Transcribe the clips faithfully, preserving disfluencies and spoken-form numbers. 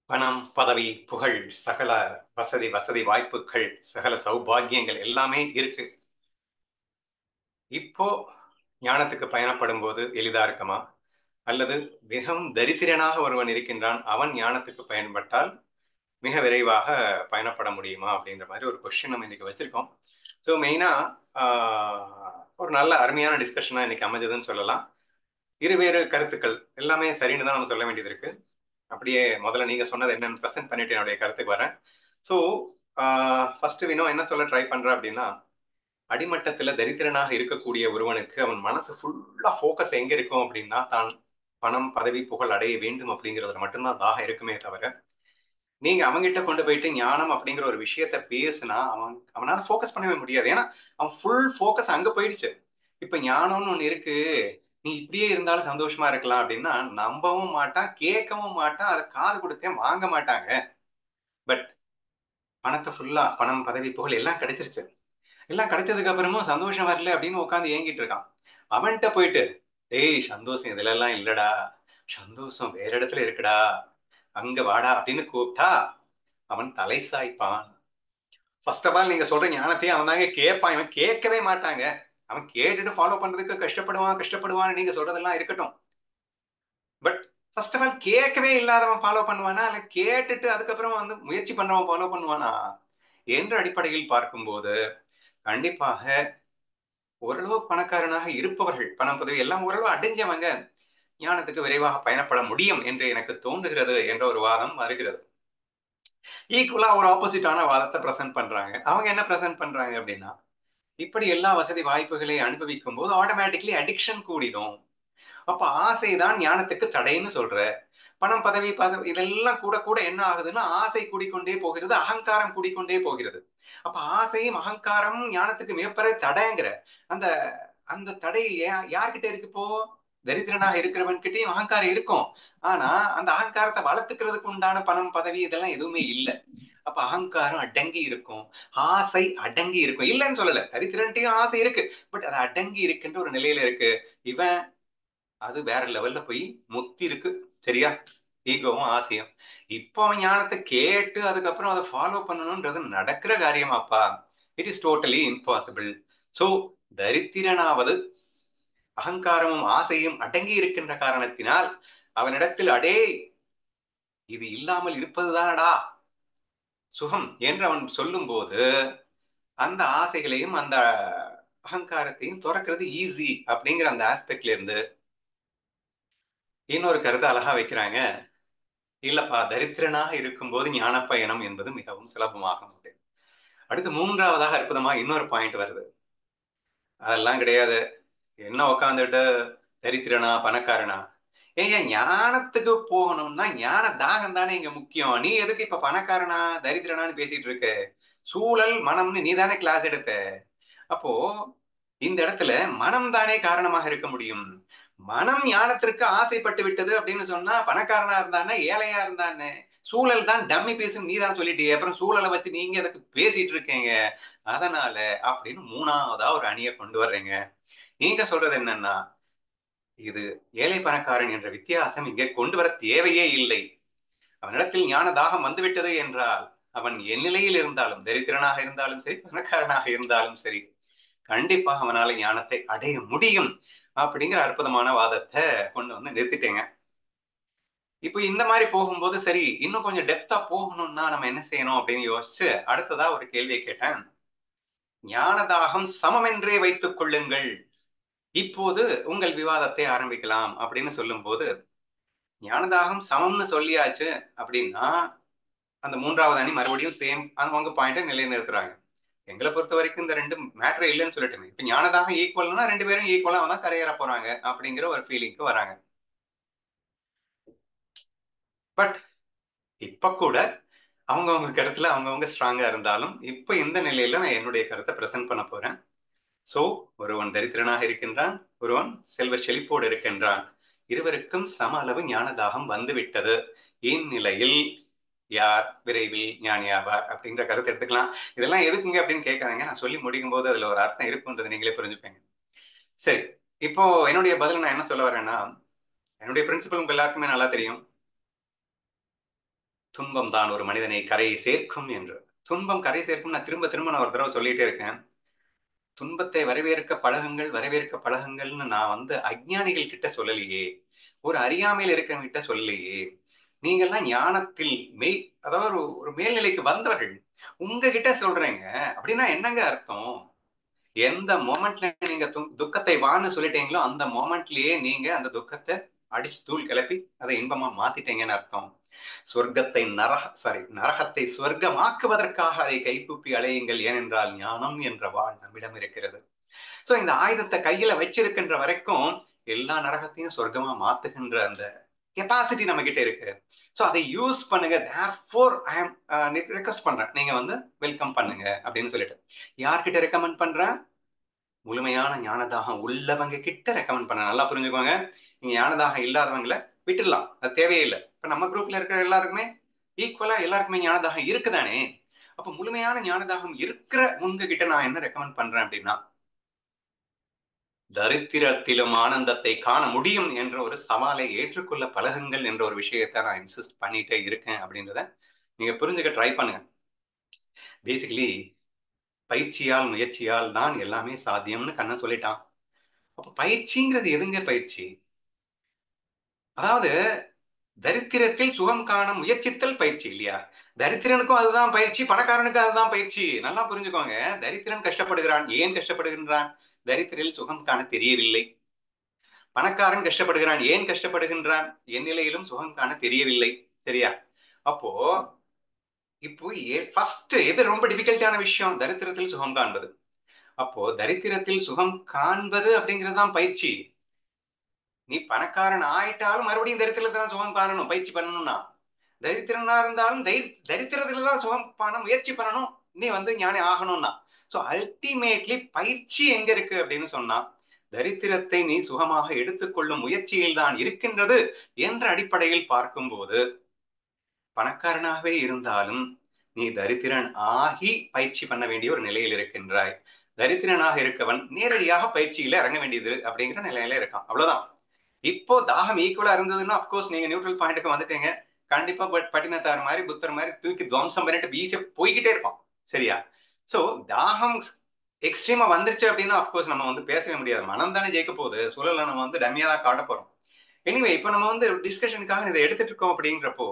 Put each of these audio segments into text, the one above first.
பணம், பதவி, புகழ், சகல வசதி வசதி வாய்ப்புகள், சகல சௌபாகியங்கள் எல்லாமே இருக்கு. இப்போ ஞானத்துக்கு பயணப்படும் போது எளிதா இருக்குமா? அல்லது மிகவும் தரித்திரனாக ஒருவன் இருக்கின்றான், அவன் ஞானத்துக்கு பயன்பட்டால் மிக விரைவாக பயணப்பட முடியுமா? அப்படின்ற மாதிரி ஒரு கொஸ்டின் நம்ம இன்னைக்கு வச்சிருக்கோம். ஸோ மெயினா ஒரு நல்ல அருமையான டிஸ்கஷனா இன்னைக்கு அமைஞ்சதுன்னு சொல்லலாம். இருவேறு கருத்துக்கள் எல்லாமே சரின்னு தான் நம்ம சொல்ல வேண்டியது இருக்கு. அப்படியே முதல்ல நீங்க சொன்னது என்னன்னு ப்ரெசென்ட் பண்ணிட்டு என்னுடைய கருத்துக்கு வரேன். ஸோ ஃபர்ஸ்ட் வினோ என்ன சொல்ல ட்ரை பண்ற அப்படின்னா, அடிமட்டத்துல தரித்திரனாக இருக்கக்கூடிய ஒருவனுக்கு அவன் மனசு ஃபுல்லா ஃபோக்கஸ் எங்க இருக்கும் அப்படின்னா, தான் பணம், பதவி, புகழ் அடைய வேண்டும் அப்படிங்கிறதுல மட்டும்தான் தாகம் இருக்குமே தவிர, நீங்க அவன்கிட்ட கொண்டு போயிட்டு ஞானம் அப்படிங்கிற ஒரு விஷயத்த பேசுனா அவன் அவனால ஃபோக்கஸ் பண்ணவே முடியாது. ஏன்னா அவன் ஃபுல் ஃபோக்கஸ் அங்க போயிடுச்சு. இப்ப ஞானம்னு ஒண்ணு இருக்கு, நீ இப்படியே இருந்தாலும் சந்தோஷமா இருக்கலாம் அப்படின்னா நம்பவும் மாட்டான், கேட்கவும் மாட்டான், அதை காது கொடுத்தே வாங்க மாட்டாங்க. பட் பணத்தை ஃபுல்லா பணம், பதவி, புகழ் எல்லாம் கிடைச்சிருச்சு. எல்லாம் கிடைச்சதுக்கு அப்புறமும் சந்தோஷம் வரல அப்படின்னு உட்காந்து ஏங்கிட்டு இருக்கான். அவன்கிட்ட போயிட்டு, டேய் சந்தோஷம் இதுல எல்லாம் இல்லடா, சந்தோஷம் வேற இடத்துல இருக்குடா, அங்க வாடா அப்படின்னு கூப்பிட்டா அவன் தலை சாய்ப்பான். ஃபர்ஸ்ட் ஆஃப் ஆல் நீங்க சொல்ற ஞானத்தையும் அவன் தாங்க கேட்பான். இவன் கேட்கவே மாட்டாங்க. அவன் கேட்டுட்டு ஃபாலோ பண்றதுக்கு கஷ்டப்படுவான் கஷ்டப்படுவான்னு நீங்க சொல்றதெல்லாம் இருக்கட்டும். பட் ஃபர்ஸ்ட் ஆஃப் ஆல் கேட்கவே இல்லாதவன் ஃபாலோ பண்ணுவானா, இல்ல கேட்டுட்டு அதுக்கப்புறம் வந்து முயற்சி பண்றவன் ஃபாலோ பண்ணுவானா என்ற அடிப்படையில் பார்க்கும்போது கண்டிப்பாக ஓரளவு பணக்காரனாக இருப்பவர்கள், பணம், பதவி எல்லாம் ஓரளவு அடைஞ்சவங்க ஞானத்துக்கு விரைவாக பயணப்பட முடியும் என்று எனக்கு தோன்றுகிறது என்ற ஒரு வாதம் வருகிறது. ஈக்குவலா ஒரு ஆப்போசிட்டான வாதத்தை பிரசன்ட் பண்றாங்க. அவங்க என்ன பிரசன்ட் பண்றாங்க அப்படின்னா, இப்படி எல்லா வசதி வாய்ப்புகளை அனுபவிக்கும் போது ஆட்டோமேட்டிக்லி அடிக்ஷன் கூடிடும். அப்ப ஆசைதான் ஞானத்துக்கு தடைன்னு சொல்ற. பணம், பதவி, பதவி இதெல்லாம் கூட கூட என்ன ஆகுதுன்னா ஆசை கூடிக்கொண்டே போகிறது, அகங்காரம் கூடிக்கொண்டே போகிறது. அப்ப ஆசையும் அகங்காரமும் ஞானத்துக்கு மிகப்பெரிய தடைங்கிற அந்த அந்த தடை யார்கிட்ட இருக்கு இப்போ? தரித்திரனாக இருக்கிறவன் கிட்டயும் அகங்காரம் இருக்கும். ஆனா அந்த அகங்காரத்தை வளர்த்துக்கிறதுக்கு உண்டான பணம், பதவி இதெல்லாம் எதுவுமே இல்லை. அப்ப அகங்காரம் அடங்கி இருக்கும், ஆசை அடங்கி இருக்கும். இல்லைன்னு சொல்லல, தரித்திரன்ட்டையும் ஆசை இருக்கு. பட் அது அடங்கி இருக்குன்ற ஒரு நிலையில இருக்கு. இவன் அது வேற லெவல்ல போய் முத்தி இருக்கு. சரியா? ஈகோவும் ஆசையும். இப்போ அவன் ஞானத்தை கேட்டு அதுக்கப்புறம் அதை ஃபாலோ பண்ணணும்ன்றது நடக்கிற காரியமாப்பா? It is totally impossible. So தரித்திரனாவது அகங்காரமும் ஆசையும் அடங்கி இருக்கின்ற காரணத்தினால் அவனிடத்தில் அடே இது இல்லாமல் இருப்பதுதானடா சுகம் என்று அவன் சொல்லும் போது அந்த ஆசைகளையும் அந்த அகங்காரத்தையும் துறக்கிறது ஈஸி அப்படிங்கிற அந்த ஆஸ்பெக்ட்ல இருந்து இன்னொரு கருத்தை அழகா வைக்கிறாங்க. இல்லப்பா, தரித்திரனாக இருக்கும்போது ஞான பயணம் என்பது மிகவும் சுலபமாக முடியும். அடுத்து மூன்றாவதாக அற்புதமா இன்னொரு பாயிண்ட் வருது. அதெல்லாம் கிடையாது, என்ன உக்காந்துட்டு தரித்திரனா பணக்காரனா? ஏங்க ஞானத்துக்கு போகணும்னா ஞான தாகம் தானே இங்க முக்கியம். நீ எதுக்கு இப்ப பணக்காரனா தரித்திரனான்னு பேசிட்டு இருக்க? சூழல் மனம்னு நீ தானே கிளாஸ் எடுத்த. அப்போ இந்த இடத்துல மனம் தானே காரணமாக இருக்க முடியும். மனம் ஞானத்திற்கு ஆசைப்பட்டு விட்டது அப்படின்னு சொன்னா பணக்காரனா இருந்தானே ஏழையா இருந்தானே சூழல் தான் டம்மி பேசும் நீ தான் சொல்லிட்டீங்க. அப்புறம் சூழலை வச்சு நீங்க அதுக்கு பேசிட்டு இருக்கீங்க. அதனால அப்படின்னு மூணாவதா ஒரு அணியை கொண்டு வர்றீங்க. நீங்க சொல்றது என்னன்னா, இது ஏழை பணக்காரன் என்ற வித்தியாசம் இங்கே கொண்டு வர தேவையே இல்லை. அவனிடத்தில் ஞான தாகம் வந்துவிட்டது என்றால் அவன் என் நிலையில் இருந்தாலும் தரித்திரனாக இருந்தாலும் சரி பணக்காரனாக இருந்தாலும் சரி கண்டிப்பாக அவனால ஞானத்தை அடைய முடியும் அப்படிங்கிற அற்புதமான வாதத்தை கொண்டு வந்து நிறுத்திட்டேங்க. இப்போ இந்த மாதிரி போகும்போது சரி இன்னும் கொஞ்சம் டெப்தா போகணும்னா நம்ம என்ன செய்யணும் அப்படின்னு யோசிச்சு அடுத்ததா ஒரு கேள்வியை கேட்டேன். ஞானதாகம் சமம் என்றே வைத்துக் கொள்ளுங்கள், இப்போது உங்கள் விவாதத்தை ஆரம்பிக்கலாம் அப்படின்னு சொல்லும் போது ஞானதாகம் சமம்னு சொல்லியாச்சு அப்படின்னா அந்த மூன்றாவது அணி மறுபடியும் சேம் அவங்க பாயிண்ட நிலைநிறுத்துறாங்க. எங்களை பொறுத்த வரைக்கும் இந்த ரெண்டு மேட்ரு இல்லைன்னு சொல்லிட்டு இப்ப ஞானதாகம் ஈக்குவல்னா ரெண்டு பேரும் ஈக்குவலா தான் கரையேற போறாங்க அப்படிங்கிற ஒரு ஃபீலிங்க்கு வராங்க. பட் இப்ப கூட அவங்கவுங்க கருத்துல அவங்கவுங்க ஸ்ட்ராங்கா இருந்தாலும் இப்ப இந்த நிலையில நான் என்னுடைய கருத்தை பிரசன்ட் பண்ண போறேன். சோ ஒருவன் தரித்திரனாக இருக்கின்றான், ஒருவன் செல்வ செழிப்போடு இருக்கின்றான். இருவருக்கும் சம அளவு ஞானதாகம் வந்துவிட்டது. இந்நிலையில் யார் விரைவில் ஞானியாவார் அப்படிங்கிற கருத்தை எடுத்துக்கலாம். இதெல்லாம் எதுக்குங்க அப்படின்னு கேட்கறாங்க. நான் சொல்லி முடிக்கும் போது அதுல ஒரு அர்த்தம் இருக்குன்றது நீங்களே புரிஞ்சுப்பீங்க. சரி, இப்போ என்னுடைய பதில் நான் என்ன சொல்ல வரேன்னா, என்னுடைய பிரின்சிபல் உங்க எல்லாருக்குமே நல்லா தெரியும். துன்பம் தான் ஒரு மனிதனை கரையை சேர்க்கும் என்று. துன்பம் கரை சேர்க்கும் நான் திரும்ப திரும்ப நான் ஒரு தடவை சொல்லிட்டே இருக்கேன். துன்பத்தை வரவேற்க பழகுங்கள், வரவேற்க பழகுங்கள்னு நான் வந்து அஞ்ஞானிகள் கிட்ட சொல்லலையே, ஒரு அறியாமையில் இருக்கவங்க கிட்ட சொல்லலையே. நீங்கள்லாம் ஞானத்தில் மெய் அதாவது ஒரு ஒரு மேல்நிலைக்கு வந்தவர்கள், உங்ககிட்ட சொல்றேங்க. அப்படின்னா என்னங்க அர்த்தம்? எந்த மொமெண்ட்ல நீங்க துக்கத்தை வான்னு சொல்லிட்டீங்களோ அந்த மொமெண்ட்லயே நீங்க அந்த துக்கத்தை அடிச்சு தூள் கிளப்பி அதை இன்பமா மாத்திட்டீங்கன்னு அர்த்தம். சொர்க்கத்தை நரக சாரி நரகத்தை சொர்க்கமாக்குவதற்காக அதை கைகூப்பி அலையுங்கள், ஏனென்றால் ஞானம் என்ற வாழ் நம்மிடம் இருக்கிறது. சோ இந்த ஆயுதத்தை கையில வச்சிருக்கின்ற வரைக்கும் எல்லா நரகத்தையும் சொர்க்கமா மாத்துகின்ற அந்த கெப்பாசிட்டி நம்ம கிட்ட இருக்கு. சோ அதை யூஸ் பண்ணுங்க. தேர்ஃபோர் ஐ அம் ரெக்வெஸ்ட் பண்றேன், நீங்க வந்து வெல்கம் பண்ணுங்க அப்படின்னு சொல்லிட்டு. யார்கிட்ட ரெக்கமெண்ட் பண்றேன்? முழுமையான ஞானதாகம் உள்ளவங்க கிட்ட ரெக்கமெண்ட் பண்ண. நல்லா புரிஞ்சுக்கோங்க. நீங்க ஞானதாகம் இல்லாதவங்களை விட்டுடலாம், அது தேவையே இல்லை. இப்ப நம்ம குரூப்ல இருக்கிற எல்லாருக்குமே ஈக்குவலா எல்லாருக்குமே ஞானதாகம் இருக்குதானே. அப்ப முழுமையான ஞானதாகம் இருக்கிற உங்ககிட்ட நான் என்ன ரெக்கமெண்ட் பண்றேன் அப்படின்னா, தரித்திரத்திலும் ஆனந்தத்தை காண முடியும் என்ற ஒரு சவாலை ஏற்றுக்கொள்ள பழகுங்கள் என்ற ஒரு விஷயத்தை நான் இன்சிஸ்ட் பண்ணிட்டே இருக்கேன் அப்படின்றத நீங்க புரிஞ்சுக்க ட்ரை பண்ணுங்க. பேசிக்கலி பயிற்சியால் முயற்சியால் தான் எல்லாமே சாத்தியம்னு கண்ணன் சொல்லிட்டான். அப்ப பயிற்சிங்கிறது எதுங்க பயிற்சி? அதாவது தரித்திரத்தில் சுகம் காண முயற்சித்தல் பயிற்சி இல்லையா? தரித்திரனுக்கும் அதுதான் பயிற்சி, பணக்காரனுக்கும் அதுதான் பயிற்சி. நல்லா புரிஞ்சுக்கோங்க. தரித்திரன் கஷ்டப்படுகிறான். ஏன் கஷ்டப்படுகின்றான்? தரித்திரில் சுகம் காண தெரியவில்லை. பணக்காரன் கஷ்டப்படுகிறான். ஏன் கஷ்டப்படுகின்றான்? என் நிலையிலும் சுகம் காண தெரியவில்லை. சரியா? அப்போ இப்போ ஃபர்ஸ்ட் எது ரொம்ப டிஃபிகல்ட்டான விஷயம்? தரித்திரத்தில் சுகம் காண்பது. அப்போ தரித்திரத்தில் சுகம் காண்பது அப்படிங்கிறது தான் பயிற்சி. நீ பணக்காரன் ஆயிட்டாலும் மறுபடியும் தரித்திரத்துல தான் சுகம் காணணும், பயிற்சி பண்ணணும்னா. தரித்திரனா இருந்தாலும் தரித்திரத்துல தான் சுகம் காண முயற்சி பண்ணணும், நீ வந்து ஞானி ஆகணும்னா. சோ அல்டிமேட்லி பயிற்சி எங்க இருக்கு அப்படின்னு சொன்னா, தரித்திரத்தை நீ சுகமாக எடுத்துக்கொள்ளும் முயற்சியில் தான் இருக்கின்றது என்ற அடிப்படையில் பார்க்கும்போது, பணக்காரனாகவே இருந்தாலும் நீ தரித்திரன் ஆகி பயிற்சி பண்ண வேண்டிய ஒரு நிலையில் இருக்கின்றாய். தரித்திரனாக இருக்கவன் நேரடியாக பயிற்சியில இறங்க வேண்டியது அப்படிங்கிற நிலையில இருக்கான். அவ்வளவுதான். இப்போ தாகம் ஈக்குவலா இருந்ததுன்னா அப்கோர்ஸ் நீங்க நியூட்ரல் பாயிண்ட்டுக்கு வந்துட்டீங்க. கண்டிப்பா பட்டினத்தார் மாதிரி புத்தர் மாதிரி தூக்கி துவம்சம் பண்ணிட்டு ஈஸியா போய்கிட்டே இருப்பான். சரியா? சோ தாகம் எக்ஸ்ட்ரீமா வந்துருச்சு அப்படின்னா அப்கோர்ஸ் நம்ம வந்து பேசவே முடியாது. மனம் தானே ஜெயிக்க போகுது, சூழலை நம்ம வந்து டம்மியா தான் காட்ட போறோம். எனிவே இப்ப நம்ம வந்து டிஸ்கஷனுக்காக இதை எடுத்துட்டு இருக்கோம் அப்படிங்கிறப்போ,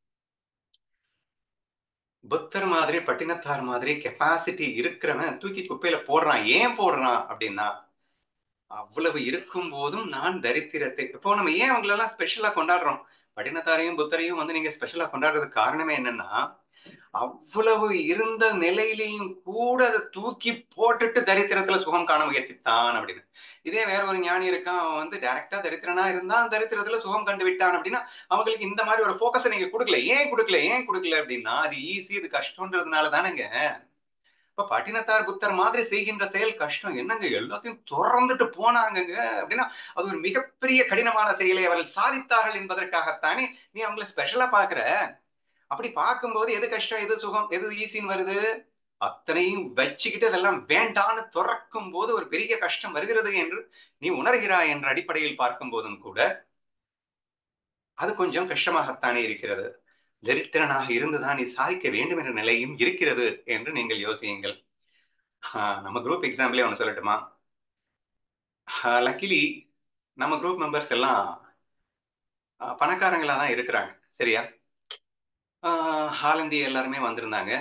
புத்தர் மாதிரி பட்டினத்தார் மாதிரி கெப்பாசிட்டி இருக்கிறவன் தூக்கி குப்பையில போடுறான். ஏன் போடுறான் அப்படின்னா, அவ்வளவு இருக்கும் போதும் நான் தரித்திரத்தை இப்போ நம்ம ஏன் அவங்கள எல்லாம் ஸ்பெஷலா கொண்டாடுறோம்? பட்டினத்தாரையும் புத்தரையும் வந்து நீங்க ஸ்பெஷலா கொண்டாடுறதுக்கு காரணமே என்னன்னா, அவ்வளவு இருந்த நிலையிலையும் கூட அதை தூக்கி போட்டுட்டு தரித்திரத்துல சுகம் காண முயற்சித்தான் அப்படின்னு. இதே வேற ஒரு ஞானி இருக்கான், அவன் வந்து டைரக்டா தரித்திரனா இருந்தான், தரித்திரத்துல சுகம் கண்டு விட்டான் அப்படின்னா, அவங்களுக்கு இந்த மாதிரி ஒரு போக்கஸை நீங்க கொடுக்கல. ஏன் கொடுக்கல ஏன் கொடுக்கல அப்படின்னா, அது ஈஸி, இது கஷ்டம்ன்றதுனால தானேங்க. இப்ப பட்டினத்தார் புத்தர் மாதிரி செய்கின்ற செயல் கஷ்டம் என்னங்க, எல்லாத்தையும் திறந்துட்டு போனாங்கங்க அப்படின்னா, அது ஒரு மிகப்பெரிய கடினமான செயலை அவர்கள் சாதித்தார்கள் என்பதற்காகத்தானே நீ அவங்களை ஸ்பெஷலா பாக்குற. அப்படி பார்க்கும்போது எது கஷ்டம், எது சுகம், எது ஈஸின்னு வருது? அத்தனையும் வச்சுக்கிட்டு அதெல்லாம் வேண்டான்னு துறக்கும் போது ஒரு பெரிய கஷ்டம் வருகிறது என்று நீ உணர்கிறாய் என்ற அடிப்படையில் பார்க்கும் போதும் கூட அது கொஞ்சம் கஷ்டமாகத்தானே இருக்கிறது. தரித்திரனாக இருந்துதான் நீ சாதிக்க வேண்டும் என்ற நிலையும் இருக்கிறது என்று நீங்கள் யோசியுங்கள். நம்ம குரூப் எக்ஸாம்பிளே ஒன்று சொல்லட்டுமா? லக்கிலி நம்ம குரூப் மெம்பர்ஸ் எல்லாம் பணக்காரங்களா தான் இருக்கிறாங்க. சரியா? ஹாலந்தி எல்லாருமே வந்திருந்தாங்க.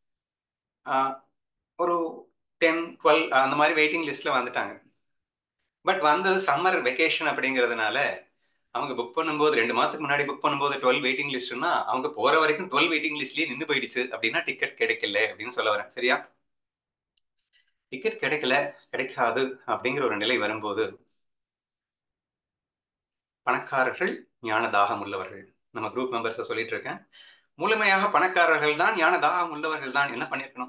ஒரு டென் டுவெல் அந்த மாதிரி வெயிட்டிங் லிஸ்ட்ல வந்துட்டாங்க. பட் வந்தது சம்மர் வெக்கேஷன் அப்படிங்கிறதுனால அவங்க புக் பண்ணும்போது ரெண்டு மாசத்துக்கு முன்னாடி புக் பண்ணும்போது டுவெல் வெயிட்டிங் லிஸ்ட்னா அவங்க போற வரைக்கும் டுவெல் வெயிட்டிங் லிஸ்ட்லயே நின்று போயிடுச்சு அப்படின்னா டிக்கெட் கிடைக்கல அப்படின்னு சொல்ல வரேன். சரியா? டிக்கெட் கிடைக்கல, கிடைக்காது அப்படிங்கிற ஒரு நிலை வரும்போது, பணக்காரர்கள் ஞான தாகம் உள்ளவர்கள், நம்ம குரூப் மெம்பர்ஸை சொல்லிட்டு இருக்கேன், முழுமையாக பணக்காரர்கள் தான், ஞான தாகம் உள்ளவர்கள் தான் என்ன பண்ணிருக்கணும்?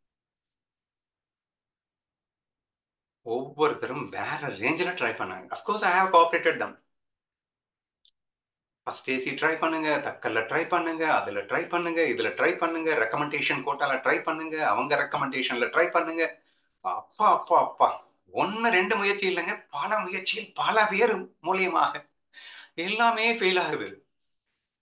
ஒவ்வொருத்தரும் வேற ரேஞ்சில ட்ரை பண்ணாங்க. Of course I have cooperated them. First AC try பண்ணுங்க, தக்கல்ல ட்ரை பண்ணுங்க, அதுல ட்ரை பண்ணுங்க, இதுல ட்ரை பண்ணுங்க, ரெக்கமெண்டேஷன் கோட்டால ட்ரை பண்ணுங்க, அவங்க ரெக்கமெண்டேஷன்ல ட்ரை பண்ணுங்க. அப்பா அப்பா அப்பா, ஒன்னு ரெண்டு முயற்சி இல்லைங்க, பல முயற்சியில் பல பேர் மூலியமாக எல்லாமே ஃபெயில் ஆகுது.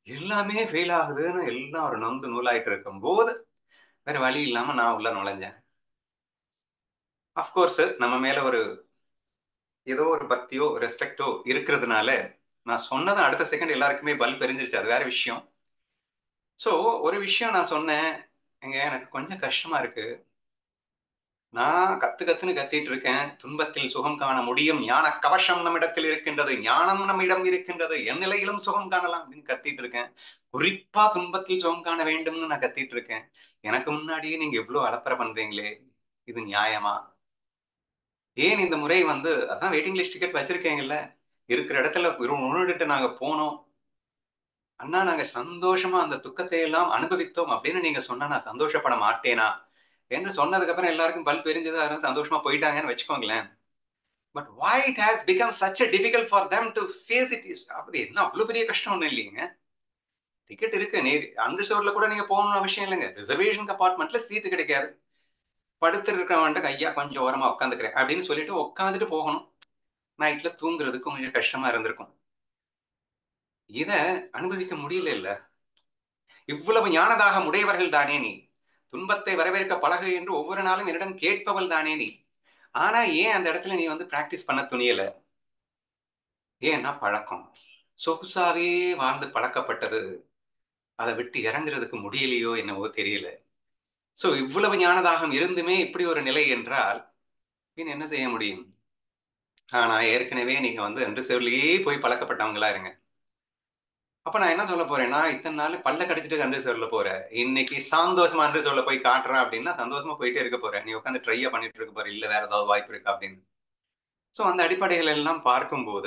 எல்லாமே ஃபெயில் ஆகுதுன்னு எல்லாம் ஒரு நொந்து நூலாயிட்டு இருக்கும் போது வேற வழி இல்லாம நான் உள்ள நுழைஞ்சேன். அஃப்கோர்ஸ் நம்ம மேல ஒரு ஏதோ ஒரு பக்தியோ ரெஸ்பெக்டோ இருக்கிறதுனால நான் சொன்னதை அடுத்த செகண்ட் எல்லாருக்குமே பல்ப் எரிஞ்சிருச்சு. அது வேற விஷயம். சோ ஒரு விஷயம் நான் சொன்னேன், எங்க எனக்கு கொஞ்சம் கஷ்டமா இருக்கு. நான் கத்து கத்துன்னு கத்திட்டு இருக்கேன். துன்பத்தில் சுகம் காண முடியும். ஞான கவசம் நம்மிடத்தில் இருக்கின்றது. ஞானம் நம்மிடம் இருக்கின்றது. என் நிலையிலும் சுகம் காணலாம் அப்படின்னு கத்திட்டு இருக்கேன். குறிப்பா துன்பத்தில் சுகம் காண வேண்டும்னு நான் கத்திட்டு இருக்கேன். எனக்கு முன்னாடியே நீங்க எவ்வளவு அலப்பறை பண்றீங்களே, இது நியாயமா? ஏன் இந்த முறை வந்து அதான் வெயிட்டிங் லிஸ்ட் டிக்கெட் வச்சிருக்கீங்கல்ல, இருக்கிற இடத்துல உணர்ந்துட்டு நாங்க போனோம். அண்ணா நாங்க சந்தோஷமா அந்த துக்கத்தை எல்லாம் அனுபவித்தோம் அப்படின்னு நீங்க சொன்னா நான் சந்தோஷப்பட மாட்டேனா என்று சொன்னதுக்கு அப்புறம் எல்லாருக்கும் பல்ப் எரிஞ்சது, யாரும் சந்தோஷமா போயிட்டாங்கன்னு வச்சுக்கோங்களேன். But why it has become such a difficult for them to face it is அது என்ன அவ்வளவு பெரிய கஷ்டம் ஒண்ணும் இல்லைங்க. டிக்கெட் இருக்கு, நீர் அன்ரிசர்வ்ட்ல கூட நீங்க போகணும்னு அவசியம் இல்லைங்க. ரிசர்வேஷன் கம்பார்ட்மெண்ட்ல சீட்டு கிடைக்காது. படுத்து இருக்கிறவன்ட்ட ஐயா கொஞ்சம் ஓரமா உட்காந்துக்கிறேன் அப்படின்னு சொல்லிட்டு உட்காந்துட்டு போகணும். நைட்ல தூங்குறதுக்கு கொஞ்சம் கஷ்டமா இருந்திருக்கும். இத அனுபவிக்க முடியல இல்ல. இவ்வளவு ஞானதாகம் உடையவர்கள் தானே நீ. துன்பத்தை வரவேற்க பழகு என்று ஒவ்வொரு நாளும் என்னிடம் கேட்பவள் தானே நீ. ஆனா ஏன் அந்த இடத்துல நீ வந்து பிராக்டிஸ் பண்ண துணியல? ஏன்னா பழக்கம். சொகுசாவே வாழ்ந்து பழக்கப்பட்டது. அதை விட்டு இறங்குறதுக்கு முடியலையோ என்னவோ தெரியல. சோ இவ்வளவு ஞானதாகம் இருந்துமே இப்படி ஒரு நிலை என்றால் பின் என்ன செய்ய முடியும்? ஆனா ஏற்கனவே நீங்க வந்து அன்ரிசர்வ்லயே போய் பழக்கப்பட்டவங்களா இருங்க. அப்ப நான் என்ன சொல்ல போறேன்னா, இத்தனை நாள் பல்ல கடிச்சிட்டு அன்ரிசர்வ்ல போற, இன்னைக்கு சந்தோஷமா அன்ரிசர்வ்ல போய் காட்டுறேன் அப்படின்னா சந்தோஷமா போயிட்டே இருக்க போற. நீ உட்காந்து ட்ரையா பண்ணிட்டு இருக்க போற, இல்ல வேற ஏதாவது வாய்ப்பு இருக்கா அப்படின்னு. சோ அந்த அடிப்படைகள் எல்லாம் பார்க்கும்போது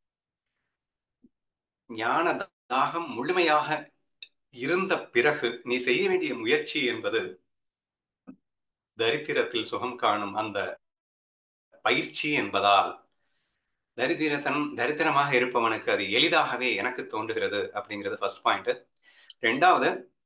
ஞான தாகம் முழுமையாக இருந்த பிறகு நீ செய்ய வேண்டிய முயற்சி என்பது தரித்திரத்தில் சுகம் காணும் அந்த பயிற்சி என்பதால் தரித்திரத்தன் தரித்திரமாக இருப்பவனுக்கு அது எளிதாகவே எனக்கு தோன்றுகிறது அப்படிங்கிறது ஃபர்ஸ்ட் பாயிண்ட். ரெண்டாவது,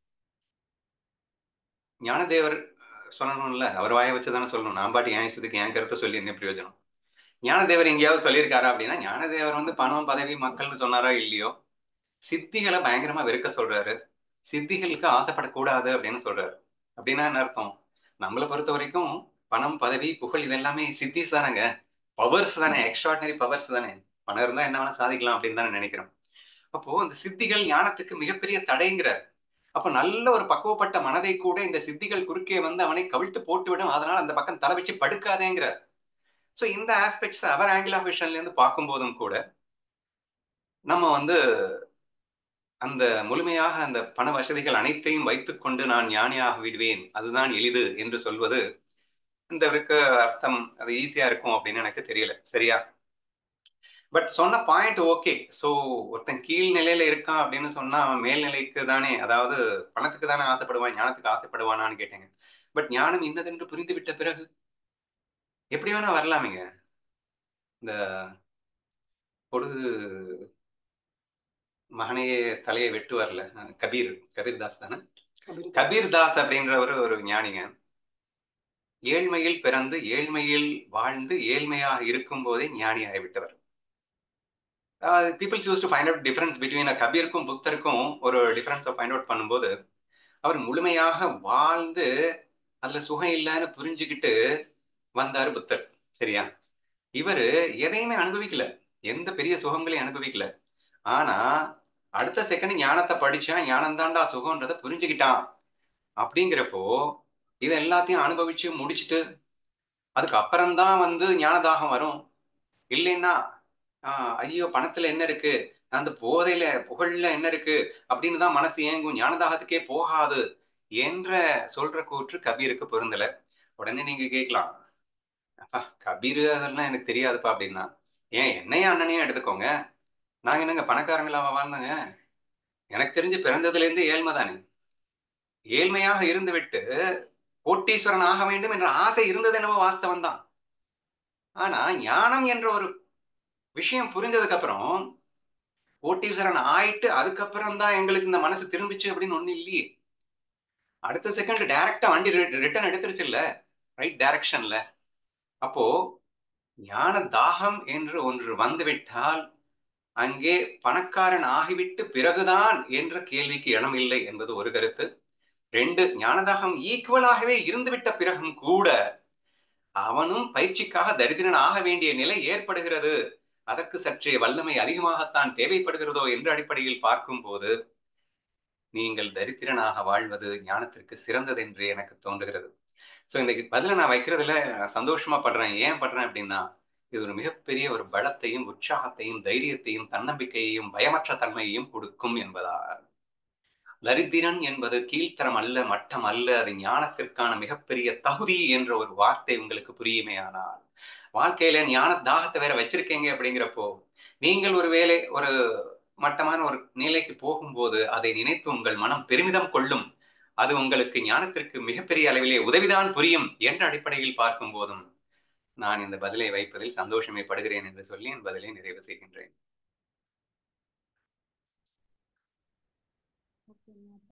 ஞானதேவர் சொல்லணும்ல, அவர் வாயை வச்சுதானே சொல்லணும். நான் பாட்டி என் இஷ்டத்துக்கு என் கருத்தை சொல்லி என்ன பிரயோஜனம்? ஞானதேவர் எங்கேயாவது சொல்லியிருக்காரா அப்படின்னா, ஞானதேவர் வந்து பணம் பதவி மக்கள்னு சொன்னாரா இல்லையோ, சித்திகளை பயங்கரமா வெறுக்க சொல்றாரு. சித்திகளுக்கு ஆசைப்படக்கூடாது அப்படின்னு சொல்றாரு. அப்படின்னா என்ன அர்த்தம்? நம்மளை பொறுத்த வரைக்கும் பணம் பதவி புகழ் இதெல்லாமே சித்திஸ் தானேங்க, பவர்ஸ் தானே, எக்ஸ்ட்ராடினரி பவர்ஸ் தானே. பணம் இருந்தா என்ன வேணா சாதிக்கலாம் அப்படின்னு தானே நினைக்கிறோம். அப்போ இந்த சித்திகள் ஞானத்துக்கு மிகப்பெரிய தடைங்கிறார். அப்ப நல்ல ஒரு பக்குவப்பட்ட மனதை கூட இந்த சித்திகள் குறுக்கே வந்து அவனை கவிழ்த்து போட்டுவிடும். அதனால அந்த பக்கம் தலை வச்சு படுக்காதேங்கிறார். சோ இந்த ஆஸ்பெக்ட்ஸ் அவர் ஆங்கிள் ஆஃப் விஷன்ல இருந்து பார்க்கும் போதும் கூட நம்ம வந்து அந்த முழுமையாக அந்த பண வசதிகள் அனைத்தையும் வைத்துக்கொண்டு நான் ஞானியாக விடுவேன், அதுதான் எளிது என்று சொல்வது இந்தவருக்கு அர்த்தம் அது ஈஸியா இருக்கும் அப்படின்னு எனக்கு தெரியல. சரியா? பட் சொன்ன பாயிண்ட் ஓகே. சோ ஒருத்தன் கீழ் நிலையில இருக்கான் அப்படின்னு சொன்னா அவன் மேல்நிலைக்கு தானே, அதாவது பணத்துக்கு தானே ஆசைப்படுவான், ஞானத்துக்கு ஆசைப்படுவானான்னு கேட்டேங்க. பட் ஞானம் இன்னதென்று புரிந்து விட்ட பிறகு எப்படி வேணா வரலாமேங்க. இந்த பொழுது மகனையே தலையை வெட்டு வரல, கபீர் கபீர் தாஸ் தானே, கபீர் தாஸ் அப்படின்றவர் ஒரு ஞானிங்க. ஏழ்மையில் பிறந்து ஏழ்மையில் வாழ்ந்து ஏழ்மையாக இருக்கும் போதே ஞானி ஆகிவிட்டவர். People choose to find out difference between கபீருக்கும் புத்தருக்கும் ஒரு டிஃபரன்ஸை ஃபைண்ட் அவுட் பண்ணும்போது அவர் முழுமையாக வாழ்ந்து அதுல சுகம் இல்லைன்னு புரிஞ்சுக்கிட்டு வந்தாரு புத்தர். சரியா? இவரு எதையுமே அனுபவிக்கல, எந்த பெரிய சுகங்களையும் அனுபவிக்கல. ஆனா அடுத்த செகண்ட் ஞானத்தை படிச்சான், ஞானம் தாண்டா சுகம்ன்றதை புரிஞ்சுக்கிட்டான். அப்படிங்கிறப்போ இது எல்லாத்தையும் அனுபவிச்சு முடிச்சுட்டு அதுக்கு அப்புறம்தான் வந்து ஞானதாகம் வரும். இல்லைன்னா ஆஹ் ஐயோ பணத்துல என்ன இருக்கு, அந்த போதையில புகழ்ல என்ன இருக்கு அப்படின்னு தான் மனசு ஏங்கும், ஞானதாகத்துக்கே போகாது என்ற சொல்ற கூற்று கபீருக்கு பொருந்தல. உடனே நீங்க கேட்கலாம், அப்பா கபீர் அதெல்லாம் எனக்கு தெரியாதுப்பா அப்படின்னா. ஏன் என்னையும் அண்ணனையும் எடுத்துக்கோங்க, நாங்க என்னங்க பணக்காரங்களாவா வாழ்ந்தாங்க? எனக்கு தெரிஞ்சு பிறந்ததுல இருந்து ஏழ்மை தானே. ஏழ்மையாக இருந்து விட்டு கோட்டீஸ்வரன் ஆக வேண்டும் என்ற ஆசை இருந்தது என்னவோ வாஸ்தவம் தான். ஆனா ஞானம் என்ற ஒரு விஷயம் புரிந்ததுக்கு அப்புறம் கோட்டீஸ்வரன் ஆயிட்டு அதுக்கப்புறம் தான் எங்களுக்கு இந்த மனசு திரும்பிச்சு அப்படின்னு ஒண்ணு இல்லையே. அடுத்த செகண்ட் டைரக்டா வண்டி ரிட்டர்ன் எடுத்துருச்சு இல்ல, ரைட் டைரக்ஷன்ல. அப்போ ஞான தாகம் என்று ஒன்று வந்துவிட்டால் அங்கே பணக்காரன் ஆகிவிட்டு பிறகுதான் என்ற கேள்விக்கு இடமில்லை என்பது ஒரு கருத்து. ரெண்டு, ஞானதாகம் ஈக்குவலாகவே இருந்துவிட்ட பிறகும் கூட அவனும் பயிற்சிக்காக தரித்திரன் ஆக வேண்டிய நிலை ஏற்படுகிறது, அதற்கு சற்றே வல்லமை அதிகமாகத்தான் தேவைப்படுகிறதோ என்ற அடிப்படையில் பார்க்கும்போது நீங்கள் தரித்திரனாக வாழ்வது ஞானத்திற்கு சிறந்தது என்று எனக்கு தோன்றுகிறது. சோ இந்த பதில நான் வைக்கிறதுல சந்தோஷமா படுறேன். ஏன் படுறேன் அப்படின்னா, இது ஒரு மிகப்பெரிய ஒரு பலத்தையும் உற்சாகத்தையும் தைரியத்தையும் தன்னம்பிக்கையையும் பயமற்ற தன்மையையும் கொடுக்கும் என்பதால். தரித்திரன் என்பது கீழ்த்தரம் அல்ல, மட்டம் அல்ல, அது ஞானத்திற்கான மிகப்பெரிய தகுதி என்ற ஒரு வார்த்தை உங்களுக்கு புரியுமே ஆனால், வாழ்க்கையில ஞான தாகத்தை வேற வச்சிருக்கீங்க அப்படிங்கிறப்போ நீங்கள் ஒரு வேலை ஒரு மட்டமான ஒரு நிலைக்கு போகும்போது அதை நினைத்து உங்கள் மனம் பெருமிதம் கொள்ளும். அது உங்களுக்கு ஞானத்திற்கு மிகப்பெரிய அளவிலே உதவிதான் புரியும் என்ற அடிப்படையில் பார்க்கும் போதும் நான் இந்த பதிலை வைப்பதில் சந்தோஷமே படுகிறேன் என்று சொல்லி என் பதிலை நிறைவு செய்கின்றேன்.